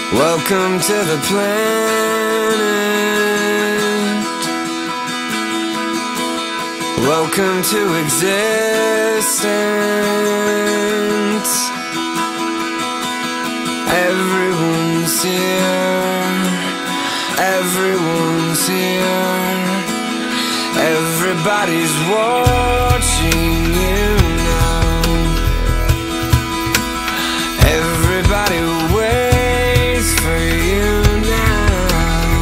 Welcome to the planet. Welcome to existence. Everyone's here. Everyone's here. Everybody's watching you now. Everybody waits for you now.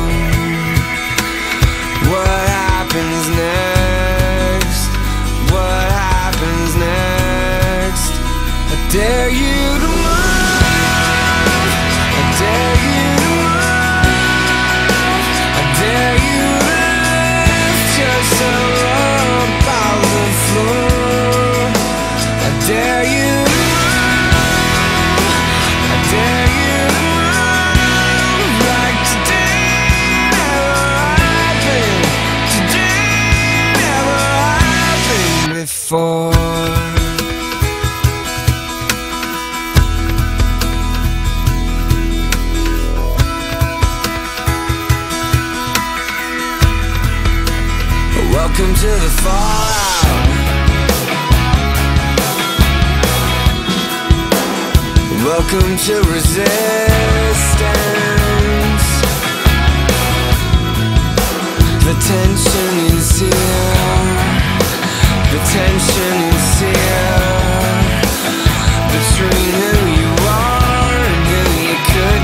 What happens next? What happens next? I dare you to move. I dare you to move. I dare you to lift yourself up off the floor. I dare you to move. I dare you to move like today never happened. Today never happened before. Welcome to the fallout. Welcome to resistance. The tension is here. The tension is here. Between who you are and who you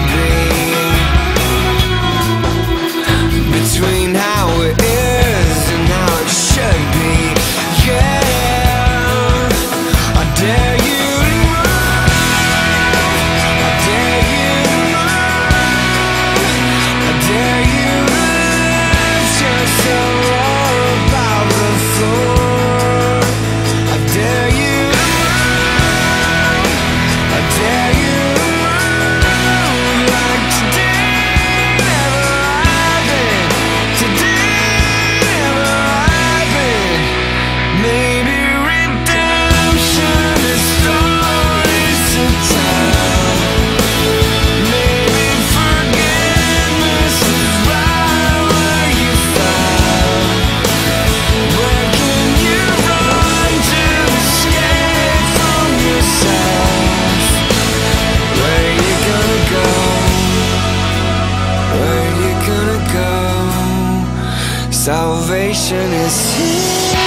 could be. Between how it is and how it should be. Yeah, I dare you to move. I dare you to move. I dare you to lift yourself up out the floor. I dare you to move. I dare you to move like today never happened. Today never happened. Maybe redemption is stories to tell. Maybe forgiveness is right where you fell. Where can you run to escape from yourself? Where you gonna go? Where you gonna go? Salvation is here.